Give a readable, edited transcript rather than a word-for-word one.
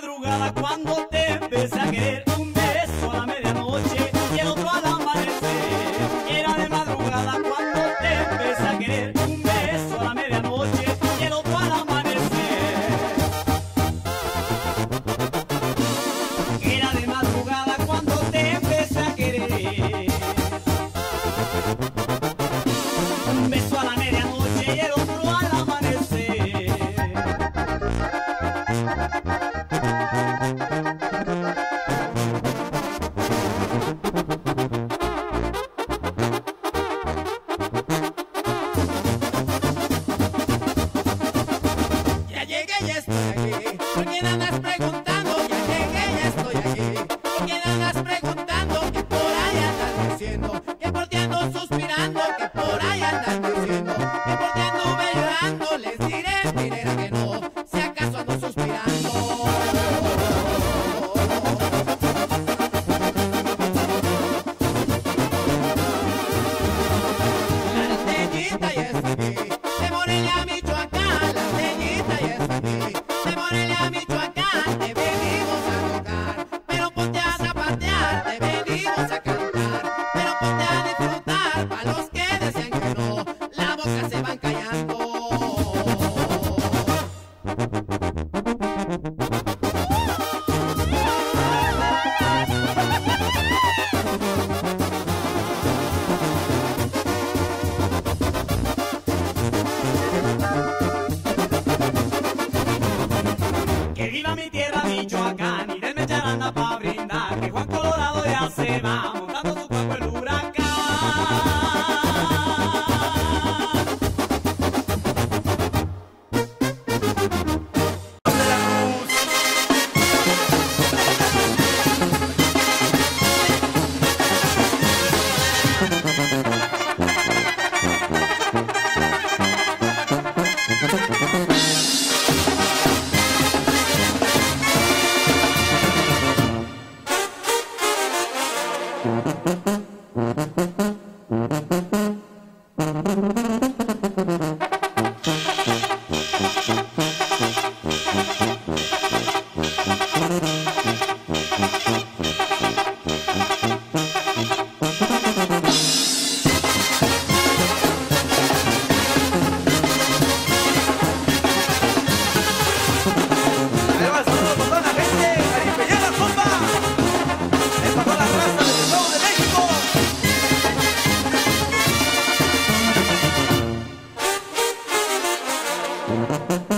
madrugada cuando te empecé a querer, un beso a la medianoche y el otro al amanecer. Era de madrugada cuando te empecé a querer, un beso a la medianoche y el otro al amanecer. Era de madrugada cuando te empecé a querer, un beso a la medianoche y el otro al amanecer. Ya llegué, ya estoy aquí. ¿Por quién andas preguntando? Ya llegué, ya estoy aquí. ¿Por quién andas preguntando? Que por ahí andas diciendo, que por ti ando suspirando, que por ahí andas diciendo, que por ti anduve llorando. Les diré, diré que no, si acaso ando suspirando. La norteñita ya está aquí, de Morelia, Michoacán. La norteñita ya está aquí, de Morelia, Michoacán. Te venimos a tocar, pero ponte a zapatear. Te venimos a cantar, pero ponte a disfrutar. Pa' los que decían que no, la boca se van callando. Que viva mi tierra Michoacán y denme charanda pa' brindar, que Juan Colorado ya se va montando su cuerpo el huracán. Además, saludos para toda la gente caribeñana, compa. Es para toda la raza del Estado de México.